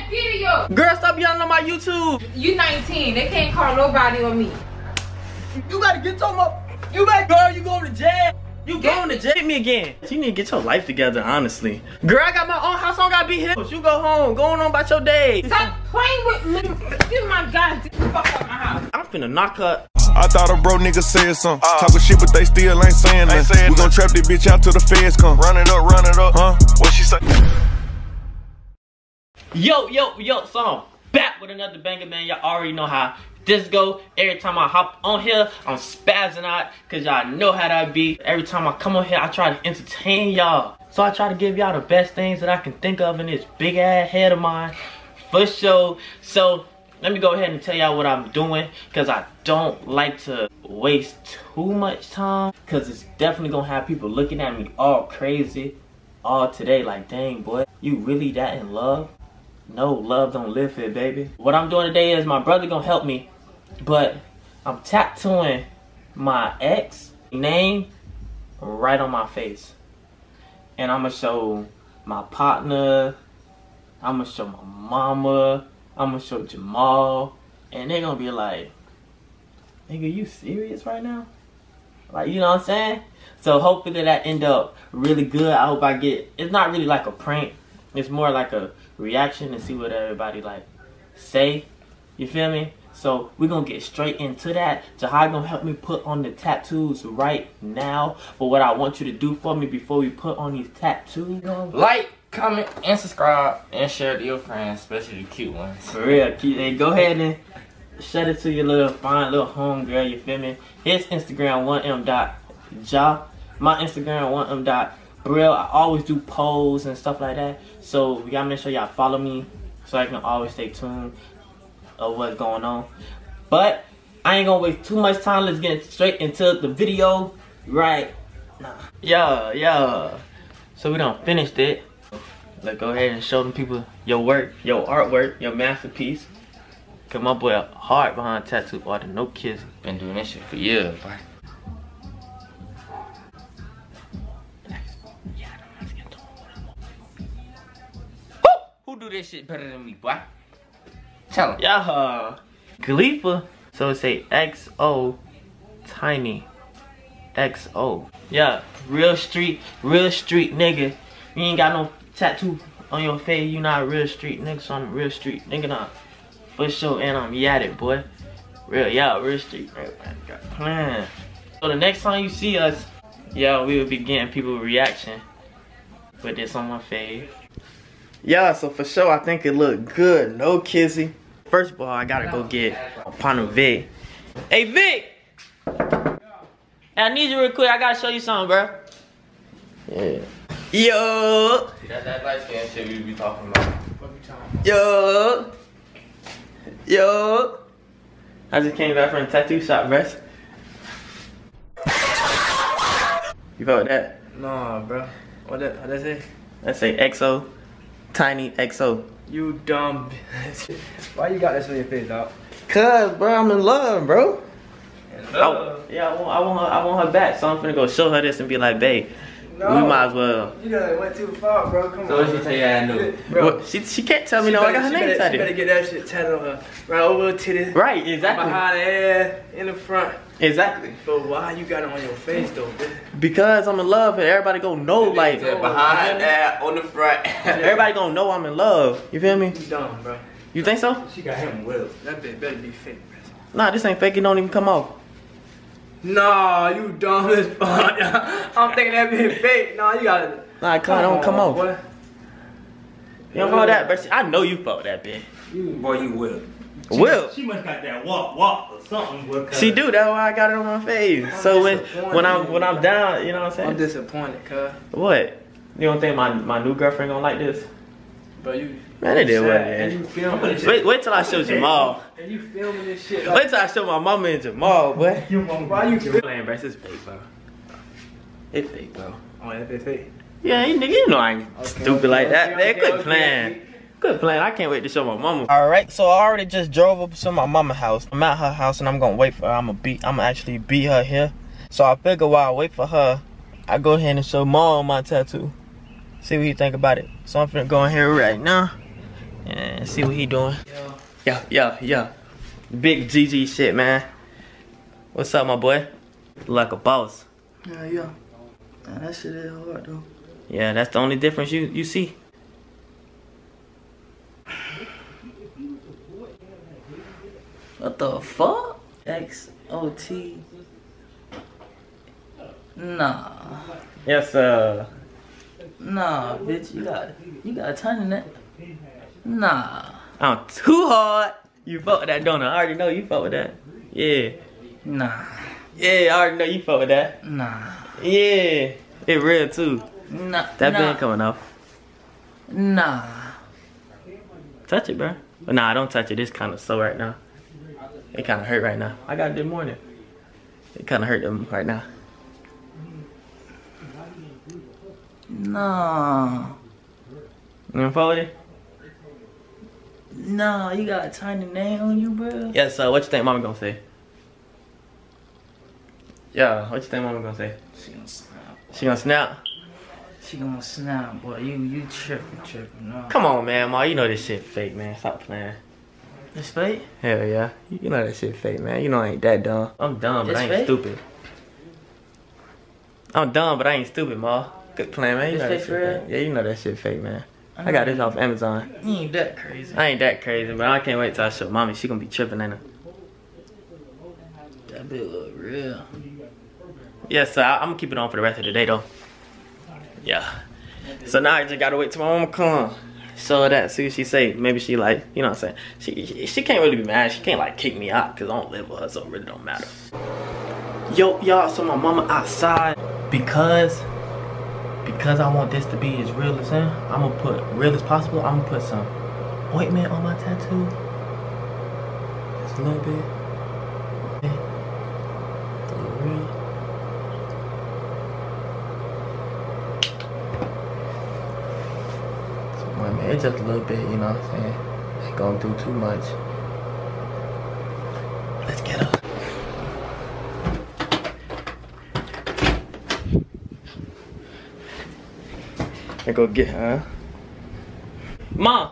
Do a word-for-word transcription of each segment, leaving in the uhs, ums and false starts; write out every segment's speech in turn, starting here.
that video. Girl, stop yelling on my YouTube. You nineteen. They can't call nobody on me. You gotta get some up. You better, girl, you going to jail. You going to jail. Hit me again. You need to get your life together, honestly. Girl, I got my own house. I don't gotta be here. You go home. Going on about your day. Stop playing with me. You my God. Get the fuck out of my house. I'm finna knock her. I thought a bro nigga said something. Uh, Talking shit, but they still ain't saying nothing. We gon' trap this bitch out till the feds come. Run it up, run it up. Huh? What she say? Yo, yo, yo, so I'm back with another banger, man. Y'all already know how this go. Every time I hop on here, I'm spazzing out, cause y'all know how that be. Every time I come on here, I try to entertain y'all. So I try to give y'all the best things that I can think of in this big ass head of mine, for sure. So let me go ahead and tell y'all what I'm doing, cause I don't like to waste too much time, cause it's definitely gonna have people looking at me all crazy all today, like, dang boy, you really that in love? No, love don't live here, baby. What I'm doing today is my brother gonna help me, but I'm tattooing my ex name right on my face. And I'm gonna show my partner, I'm gonna show my mama, I'm gonna show Jamal, and they're gonna be like, nigga, you serious right now? Like, you know what I'm saying? So hopefully that end up really good. I hope I get, it's not really like a prank. It's more like a reaction to see what everybody like say. You feel me? So we're gonna get straight into that. Jahai gonna help me put on the tattoos right now. But what I want you to do for me before we put on these tattoos, like, comment, and subscribe, and share it to your friends, especially the cute ones. For real, cute. Hey, go ahead and shut it to your little fine little home girl. You feel me? His Instagram one m dot ja. My Instagram one m dot Brill. I always do polls and stuff like that, so we gotta make sure y'all follow me so I can always stay tuned of what's going on. But I ain't gonna waste too much time. Let's get straight into the video right now. Yeah, yeah. So we done finished it. Let's go ahead and show them people your work, your artwork, your masterpiece. Cause my boy a heart behind tattoo artist, no kissing. Been doing this shit for years, boy. Who do this shit better than me, boy? Tell him. Yeah, Khalifa. So it say X O Tiny X O. Yeah, real street, real street nigga. You ain't got no tattoo on your face. You not a real street nigga. So I'm a real street nigga now, for sure. And I'm at it, boy. Real, yeah, real street. Real, got plan. So the next time you see us, yeah, we will be getting people reaction with this on my face. Yeah, so for sure, I think it look good. No kissy. First of all, I gotta go get a partner Vic. Hey Vic! I need you real quick. I gotta show you something, bro. Yeah. Yo! See, that, that light skin shit we be talking about. What you talking about? Yo! Yo! I just came back from the tattoo shop, bro. You felt that? Nah, bro. What that, what that say? That say X O. Tiny X O. You dumb bitch. Why you got this on your face, dog? Cause, bro, I'm in love, bro. In love? I, yeah, I want, I want her, I want her back. So I'm finna go show her this and be like, babe, no, we might as well. You done went too far, bro. Come so on. So what she tell you I knew? Bro, well, she she can't tell me she no. better, I got her she name better, tatted. She better get that shit tatted on her. Right over the titties. Right, exactly. Behind the ass, in the front. Exactly. But why you got it on your face though, bitch? Because I'm in love and everybody gonna know, like, yeah, behind that, on the front. everybody gonna know I'm in love. You feel me? You dumb, bro. You think so? She got him well. That bitch better be fake, bro. Nah, this ain't fake. It don't even come off. Nah, you dumb as fuck. I'm thinking that bitch fake. Nah, you got it. Nah, it don't on, come off. Boy. You don't fuck that, but I know you fuck that bitch. You, boy, you will. She Will. Must, she must got that walk, walk or something. With She do. That's why I got it on my face. I'm so when disappointed. when I'm when I'm down, you know what I'm saying? I'm disappointed, cuz. What? You don't think my my new girlfriend gonna like this? Bro, you. Man, it did what it And is. you filming this Wait, shit. wait till I show Jamal. And you filming this shit. Wait till I show my mama and Jamal, boy. You won't Why you You're playing, bro. It's fake, bro. It's fake, bro. Oh, that bitch fake. Yeah, you nigga, you know I ain't Okay, stupid okay, like okay, that. Man, okay, good okay, plan. okay. Good plan. I can't wait to show my mama. All right, so I already just drove up to my mama's house. I'm at her house and I'm gonna wait for her. I'm gonna be. I'm gonna actually be her here. So I figure while I wait for her, I go ahead and show mom my tattoo. See what you think about it. So I'm finna go in here right now and see what he doing. Yeah, yeah, yeah. Big G G shit, man. What's up, my boy? Like a boss. Yeah, yeah. Man, that shit is hard though. Yeah, that's the only difference you you see. What the fuck? X O T. Nah. Yes, sir. Nah, bitch. You got you got a ton in that. Nah. I'm too hard. You fuck with that, don't I? I already know you fuck with that. Yeah. Nah. Yeah, I already know you fuck with that. Nah. Yeah. It real too. Nah. That nah. been coming off. Nah. Touch it, bro. But nah, don't touch it. It's kind of sore right now. It kind of hurt right now. I got it this morning. It kind of hurt them right now. Nah. You want to follow it? Nah, you got a tiny name on you, bro. Yes, sir. What you think mama gonna say? Yeah, what you think mama gonna say? She gonna snap. She gonna snap? She gonna snap, boy. You you tripping, tripping. No. Come on, man, ma. You know this shit fake, man. Stop playing. It's fake? Hell yeah. You know that shit fake, man. You know I ain't that dumb. I'm dumb, but It's I ain't fake? stupid. I'm dumb, but I ain't stupid, ma. Good plan, man. You It's know fake that for shit real? fake. Yeah, you know that shit fake, man. I got this off Amazon. You ain't that crazy. I ain't that crazy, but I can't wait till I show mommy. She gonna be tripping, ain't her? That bitch look real. Yes, sir. I, I'm gonna keep it on for the rest of the day, though. Yeah. So now I just gotta wait till my mama come. Show her that, see what she say. Maybe she like, you know what I'm saying? She, she she can't really be mad. She can't like kick me out because I don't live with her, so it really don't matter. Yo, y'all, so my mama outside because because I want this to be as real as him. I'm gonna put real as possible. I'm gonna put some ointment on my tattoo. Just a little bit. Yeah. A little real. Well, man, it's just a little bit, you know what I'm saying? Ain't gonna do too much. Let's get up. I go get her. Mom!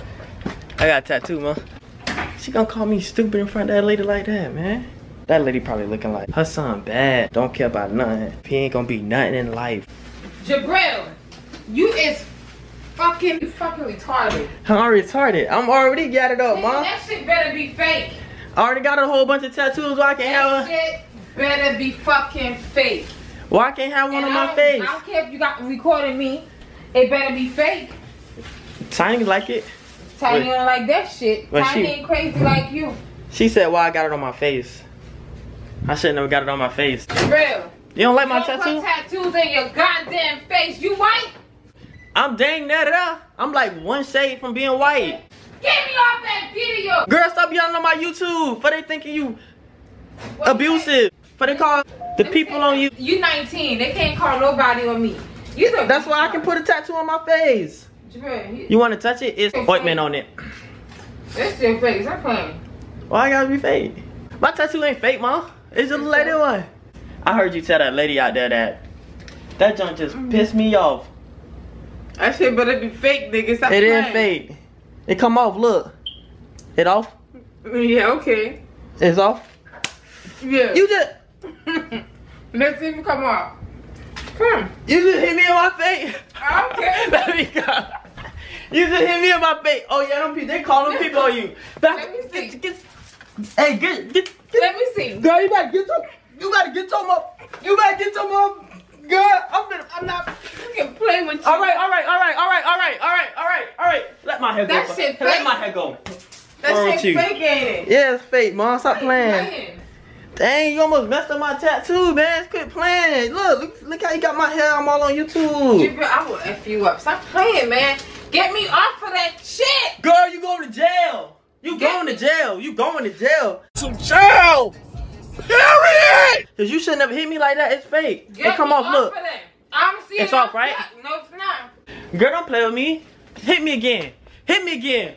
I got a tattoo, Mom. She gonna call me stupid in front of that lady like that, man. That lady probably looking like her son bad. Don't care about nothing. He ain't gonna be nothing in life. Jabril, you is fucking, you fucking retarded. I'm retarded. I'm already got it up, Nigga, Mom. that shit better be fake. I already got a whole bunch of tattoos. Why I can't have That one? shit better be fucking fake. Why I can't have one And on I my don't- face? I don't care if you got recording me. It better be fake. Tiny like it. Tiny Wait. don't like that shit. But Tiny she- ain't crazy like you. She said, why I got it on my face. I shouldn't have got it on my face. Jabril, You don't like my don't tattoo? put tattoos in your goddamn face. You white? I'm dang that up. I'm like one shade from being white. Get me off that video. Girl, stop yelling on my YouTube. For they thinking you What abusive. For they call the people on you. You nineteen. They can't call nobody on me. You the That's why I can put a tattoo on my face. Jabril, you, You want to touch it? It's ointment on it. that's your face. I'm playing. Why I gotta be fake? My tattoo ain't fake, Mom. It's just a lady one. I heard you tell that lady out there that that junk just pissed me off. That shit better be fake, nigga. Stop It playing. is fake. It come off, look. It off? Yeah, okay. It's off? Yeah. You just Let's see if it come off. Come. you just hit me in my face. I don't care. Let me go. You just hit me in my face. Oh yeah, them people, they call them people on you. Back, Let me see. Get, get, hey, get, get, get. Let me see. Girl, you better get some. You better get some up. You better get some up. Girl, I'm gonna, I'm not. You can play with you. All right, all right, all right, all right, all right, all right, all right, all right. Let my hair go. That shit Let fake. my hair go. That Wrong shit with you? fake, ain't it? Yeah, it's fake, Mom. Stop playing. Playing. Dang, you almost messed up my tattoo, man. Quit playing. Look, look, look how you got my hair. I'm all on YouTube. Jabril, I will F you up. Stop playing, man. Get me off of that shit. Girl, you going to jail. You Get going to me- jail. You going to jail. Some jail! Period! Cause you shouldn't have hit me like that. It's fake. Get It come me off. Look. of that. I'm seeing It's off, right? No, it's not. Girl, don't play with me. Hit me again. Hit me again.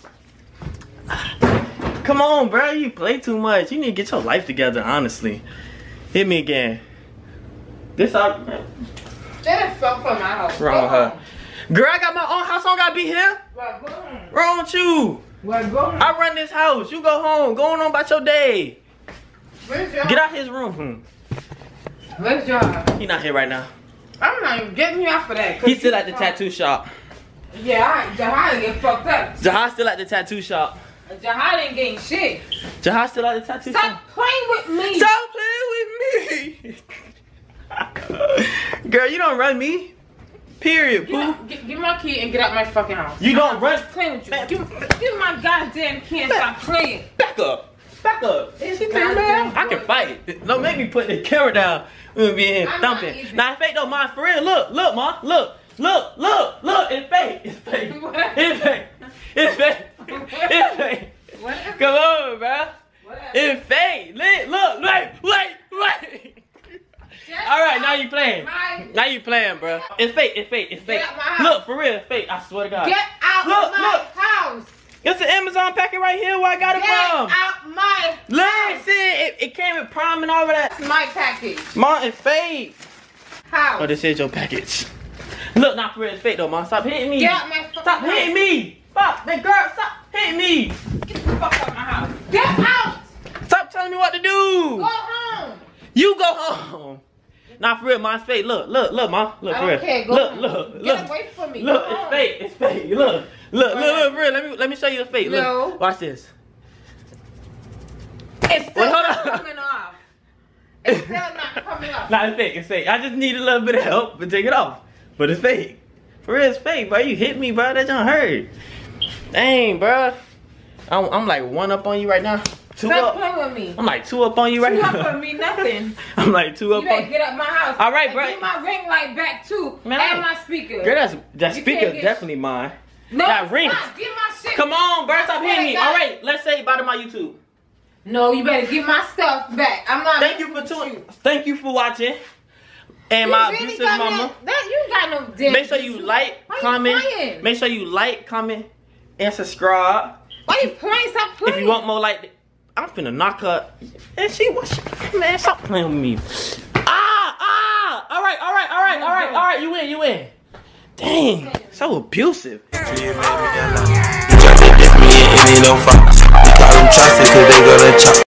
Come on, bro. You play too much. You need to get your life together, honestly. Hit me again. This out. Get the fuck from my house. Wrong with her. Girl, I got my own house. I don't gotta be here. Well, go home. Wrong with you? Well, go home. I run this house. You go home. Going on about your day. Where's your Get out his room. Where's your He not here right now. I'm not even getting you off of that. He's still at the tattoo shop. Yeah, I, Jahad didn't get fucked up. Jahad still at the tattoo shop. Jahad ain't getting shit. Jahad still at the tattoo Stop shop. playing with me. Stop playing with me. Girl, you don't run me. Period, Get boo. out, get, give my key and get out my fucking house. You don't run. Stop playing with you. Give, give my goddamn key and stop playing. Back up. Back up. It's She goddamn man, I can boy. fight. Don't make me put the camera down. We're gonna be in here I'm not thumping. even. Nah, fake though, ma. For real. Look, look, ma. Look, look, look, look. It's fake. It's fake. It's fake. It's fake. It's fake. Whatever. Come on, bro. Whatever. It's fake. Look, look, wait, wait, wait. Just All right, now out you playing. my- Now you playing, bro. It's fake. It's fake. It's fake. Get out my house. Look, for real, it's fake. I swear to God. Get out Look, my look. house. It's an Amazon packet right here where I got it Get from. out my Listen, it, it came with Prime and all of that. That's my package. Ma, it's fake. How? Oh, this is your package. Look, not for real, it's fake though, ma. Stop hitting me. Get out my fucking Stop house. hitting me. Stop, that girl, stop hitting me. Get the fuck out of my house. Get out. Stop telling me what to Go do. home. You go home. Not for real, ma. It's fake. Look, look, look, ma. Look, I for don't real. care. Go Look, home. look, Get look. away from me. Look, Go it's home. fake. It's fake. Look, look, look, look, for real. Let me, let me show you the fake. No. Look, watch this. It's still Wait, hold not on. coming off. It's still not coming off. Nah, it's fake. It's fake. I just need a little bit of help to take it off. But it's fake. For real, it's fake, bro. You hit me, bro. That don't hurt. Dang, bro. I'm, I'm like one up on you right now. Two Stop up. playing with me. I'm like two up on you right You now. not for me nothing. I'm like two You up better on. get out my house. All right, and bro. Get my ring light back too, Man, and I- my speaker. Girl, that's that You speaker can't get- definitely mine. no, that ring. stop. Get my shit. Come on, bro. Stop I hitting me. got All it. right, let's say bye to my YouTube. No, you better get my stuff back. I'm not. Thank you for messing with tuning. Thank you for watching. And You my really abusive got mama. No, that you got no damn. Make sure you like, Why you comment. playing? Make sure you like, comment, and subscribe. Why you playing? Stop playing. If you want more like that, I'm finna knock her. And she was, man, stop playing with me. Ah, ah. All right, all right, all right, all right, all right. You win, you win. Dang, so abusive. Drop it, that's me, and it don't fuck. We call them choppers, cause they gonna chop.